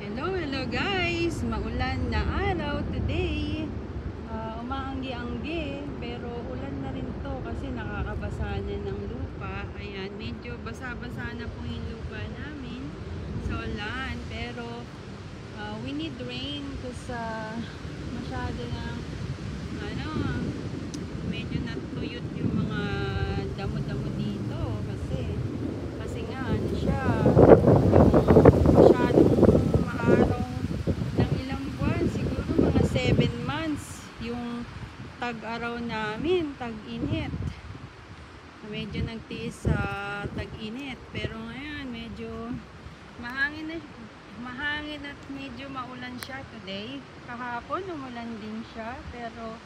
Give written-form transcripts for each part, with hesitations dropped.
Hello guys! Maulan na araw today. Umaanggi-anggi pero ulan na rin to kasi nakakabasa na ng lupa. Ayan, medyo basa-basa na po yung lupa namin sa ulan. Pero we need rain kasi masyado na medyo natuyot yung mga damo-damo dito kasi nga siya mga 7 months yung tag-araw namin, tag-init. Medyo nagtiis sa tag-init, pero ngayon medyo mahangin at medyo maulan siya today. Kahapon umulan din siya, pero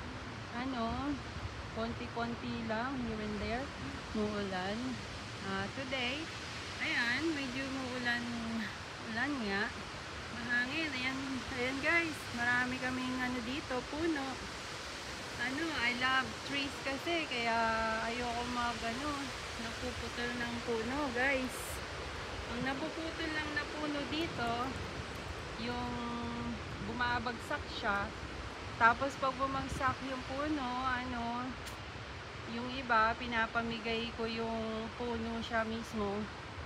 konti-konti lang here and there muulan. Today, ayan, medyo muulan nga. Mahangin. Ayan guys, marami kaming dito, puno. I love trees kasi, kaya ayoko napuputol ng puno guys. Ang napuputol lang na puno dito, yung bumabagsak siya. Tapos pag bumagsak yung puno, yung iba, pinapamigay ko yung puno siya mismo.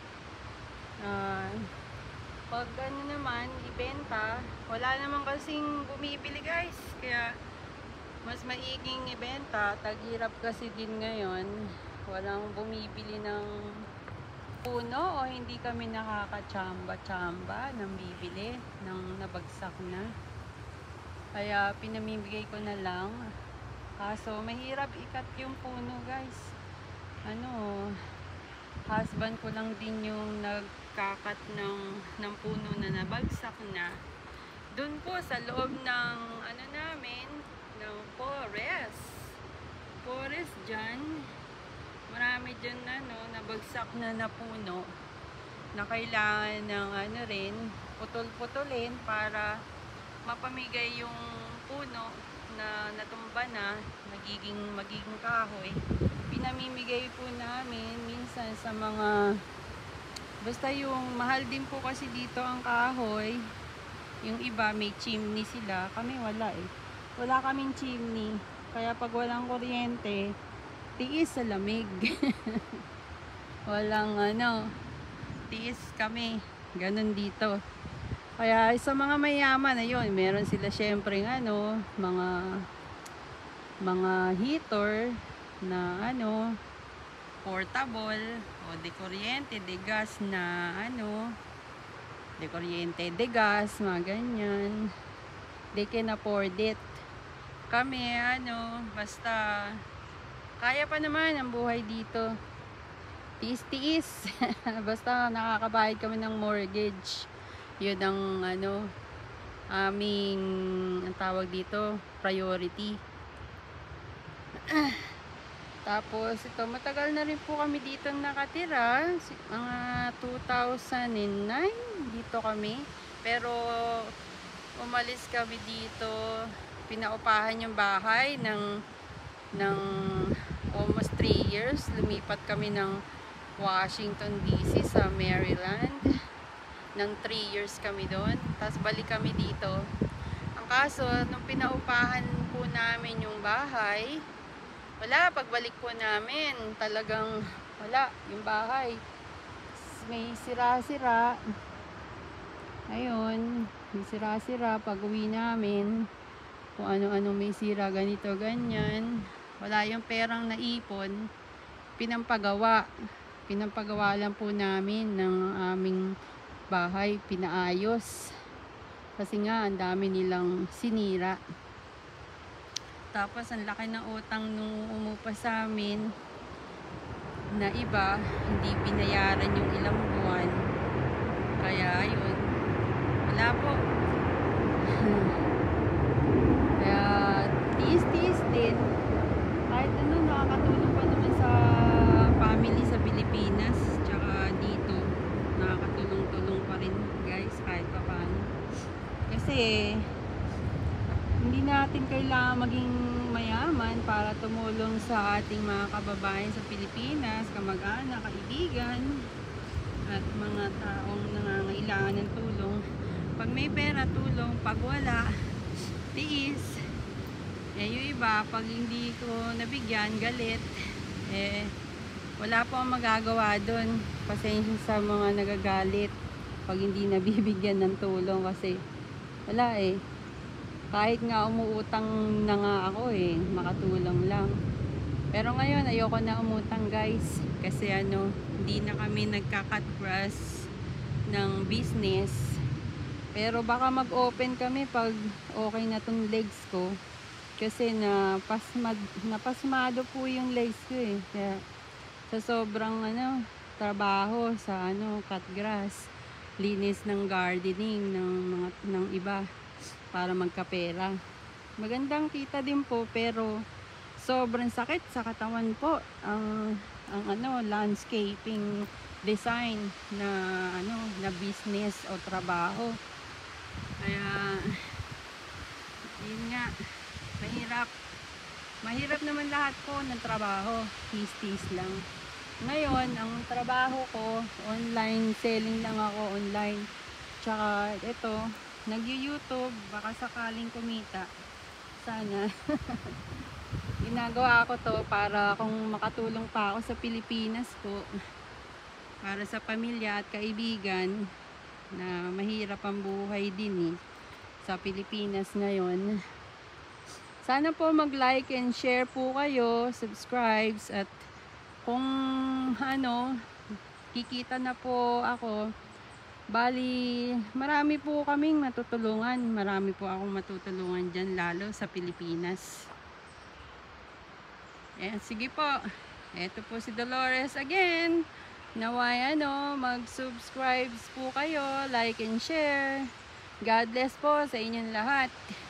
Pag naman, ibenta, wala naman kasing bumibili guys, kaya mas maiging ibenta. Taghirap kasi din ngayon, walang bumibili ng puno o hindi kami nakakatsamba-tsamba ng bibili ng nabagsak na, kaya pinamimigay ko na lang. Kaso mahirap ikat yung puno guys. Husband ko lang din yung nagkakat ng puno na nabagsak na. Doon po sa loob ng namin, ng forest dyan. Marami dyan nabagsak na puno na kailangan ng putol-putulin para mapamigay yung puno na natumba na, magiging kahoy. Pinamimigay po namin minsan sa mga, basta yung mahal din po kasi dito ang kahoy. Yung iba may chimney sila, kami wala kaming chimney, kaya pag walang kuryente, tiis sa lamig. Walang tiis kami, ganun dito. Kaya sa mga mayaman, ayun, meron sila syempre mga heater na portable, o de kuryente, de gas na de kuryente, de gas, mga ganyan. They can afford it. Kami basta kaya pa naman ang buhay dito. Tiis-tiis. Basta nakakabayad kami ng mortgage. Yun ang aming ang tawag dito, priority. Tapos ito, matagal na rin po kami dito nakatira, mga 2009 dito kami, pero umalis kami dito, pinaupahan yung bahay ng almost 3 years. Lumipat kami ng Washington DC sa Maryland, ng 3 years kami doon, tapos balik kami dito. Ang kaso, nung pinaupahan po namin yung bahay, wala, pagbalik po namin, talagang wala, yung bahay may sira-sira. Ayun, may sira-sira. Pag uwi namin, kung ano-ano may sira, ganito, ganyan. Wala yung perang naipon, pinampagawa lang po namin ng aming bahay, pinaayos. Kasi nga, ang dami nilang sinira. Tapos ang laki ng utang nung umupa sa amin na iba, hindi binayaran yung ilang buwan. Kaya ayun, wala po. Kaya tiis-tiis din. Kahit nakakatulong pa naman sa family sa Pilipinas, tsaka dito nakakatulong-tulong pa rin guys, kahit pa paano. Kasi hindi natin kailangan maging mayaman para tumulong sa ating mga kababayan sa Pilipinas, kamag-anak, kaibigan, at mga taong nangangailangan ng tulong. pag may pera, tulong. Pag wala, tiis. Yung iba, pag hindi ko nabigyan, galit. Wala po ang magagawa doon. Pasensya sa mga nagagalit pag hindi nabibigyan ng tulong kasi wala kahit nga umuutang na nga ako makatulong lang. Pero ngayon ayoko na umutang guys kasi hindi na kami nagka-cut grass ng business. Pero baka mag-open kami pag okay na tong legs ko kasi napasmado po yung legs ko kaya sa sobrang trabaho sa cut grass, linis ng gardening ng iba para magkapera. Magandang kita din po pero sobrang sakit sa katawan po ang landscaping design na business o trabaho. Kaya yun nga, mahirap naman lahat po ng trabaho, tis lang. Ngayon, ang trabaho ko, online selling lang ako online. Tsaka ito, nag-YouTube, baka sakaling kumita. Sana. Ginagawa ko to para kung makatulong pa ako sa Pilipinas po. Para sa pamilya at kaibigan na mahirap ang buhay din sa Pilipinas ngayon. Sana po mag-like and share po kayo, subscribe at kung kikita na po ako, bali marami po kaming matutulungan, marami po akong matutulungan dyan lalo sa Pilipinas. Sige po, eto po si Dolores again. Naway mag-subscribe po kayo, like and share. God bless po sa inyong lahat.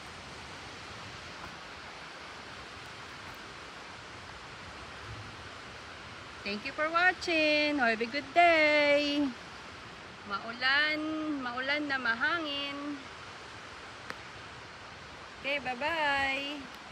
Thank you for watching. Have a good day. Maulan na mahangin. Okay, bye-bye.